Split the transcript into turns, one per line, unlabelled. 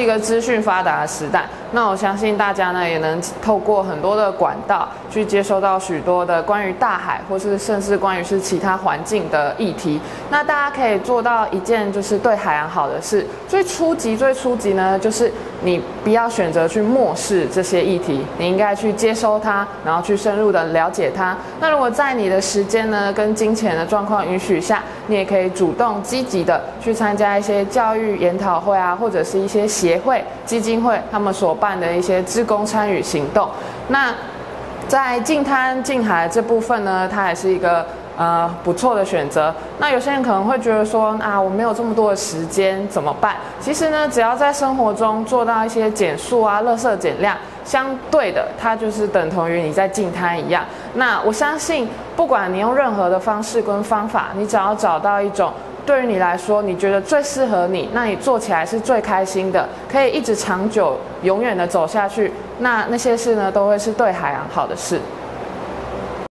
一个资讯发达的时代，那我相信大家呢也能透过很多的管道去接收到许多的关于大海，或是甚至关于是其他环境的议题。那大家可以做到一件就是对海洋好的事。最初级呢，就是你不要选择去漠视这些议题，你应该去接收它，然后去深入的了解它。那如果在你的时间呢跟金钱的状况允许下，你也可以主动积极的去参加一些教育研讨会啊，或者是一些协会、基金会他们所办的一些志工参与行动。那在净滩净海这部分呢，它也是一个不错的选择。那有些人可能会觉得说啊，我没有这么多的时间怎么办？其实呢，只要在生活中做到一些减速啊、垃圾减量，相对的，它就是等同于你在净滩一样。那我相信，不管你用任何的方式跟方法，你只要找到一种对于你来说，你觉得最适合你，那你做起来是最开心的，可以一直长久、永远的走下去，那些事呢，都会是对海洋好的事。